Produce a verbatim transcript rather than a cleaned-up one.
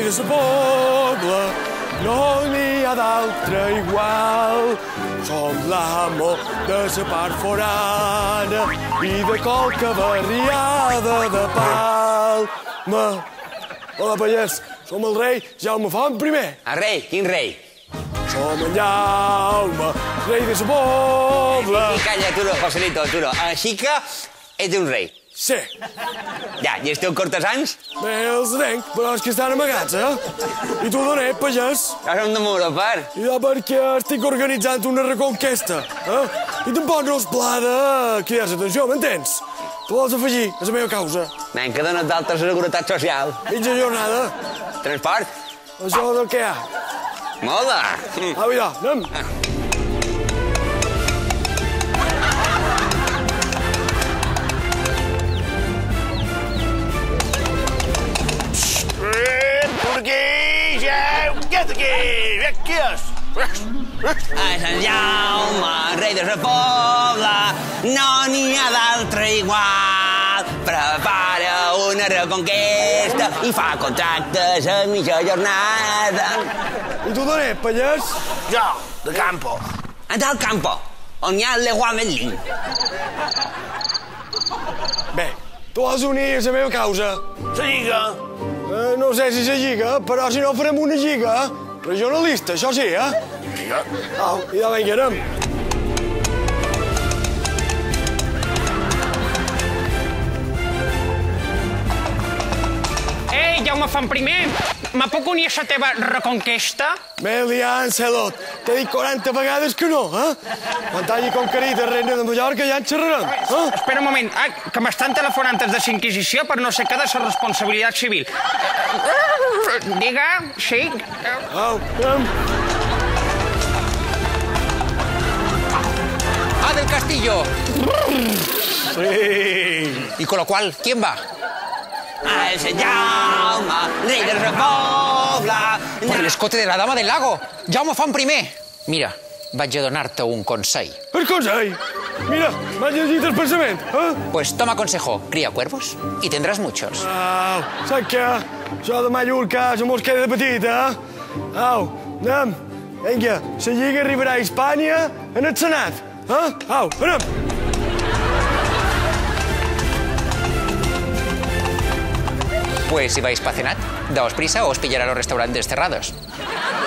rei de sa pobla, no n'hi ha d'altre igual. Som l'amo de sa part forana i de qualque barriada de Palma. Hola, pallès. Som el rei Jaume Font primer. El rei? Quin rei? Som en Jaume, rei de sa pobla. I calla, tu no, Joselito, tu no. Així que ets un rei. Sí. Ja, i els teus cortesans? Bé, els tenc, però és que estan amagats, eh? I tu d'on ets, pagès? Ja som de Mauropar. I ja perquè estic organitzant una reconquesta, eh? I tampoc no és pla de cridar l'atenció, m'entens? Tu vols afegir a la meva causa? Nen, que dones d'alta seguretat social. Mitja jornada. Transport? Això del que hi ha. Moda. Au, ja, anem. Qui és? A Sant Jaume, rei de la pobla, no n'hi ha d'altre igual. Prepara una reconquesta i fa contractes a mitja jornada. I tu d'on ets, pallès? Jo, de campo. Del campo, on hi ha el Leroy Merlin. Bé, tu vols unir a la meva causa. La lliga. Eh, no sé si la lliga, però si no farem una lliga regionalista, això sí, eh? Lliga? Au, ja vinga, anem. Ei, Jaume Font primer, me puc unir a la teva reconquesta? Melian Celot, t'he dit quaranta vegades que no, eh? Quan t'hagi conquerit el regne de Mallorca ja en xerrarem, eh? Espera un moment, ai, que m'estan telefonant des de la Inquisició per no sé què de la responsabilitat civil. Diga, sí? Au, anem. ¡Ah, del castillo! Sí. Y con lo cual, ¿quién va? A Sant Jaume, rei de la pobla. Por el escote de la dama del lago. Jaume Font primer. Mira, vaig a donar-te un consell. El consell? Mira, m'has llegit el pensament, eh? Pues toma consejo, cría cuervos y tendrás muchos. Au, saps què? Això de Mallorca se mos queda de petit, eh? Au, anem. Vinga, la lliga arribarà a Hispània en el Senat, eh? Au, anem. Pues si vais para cenar, daos prisa o os pillará los restaurantes cerrados.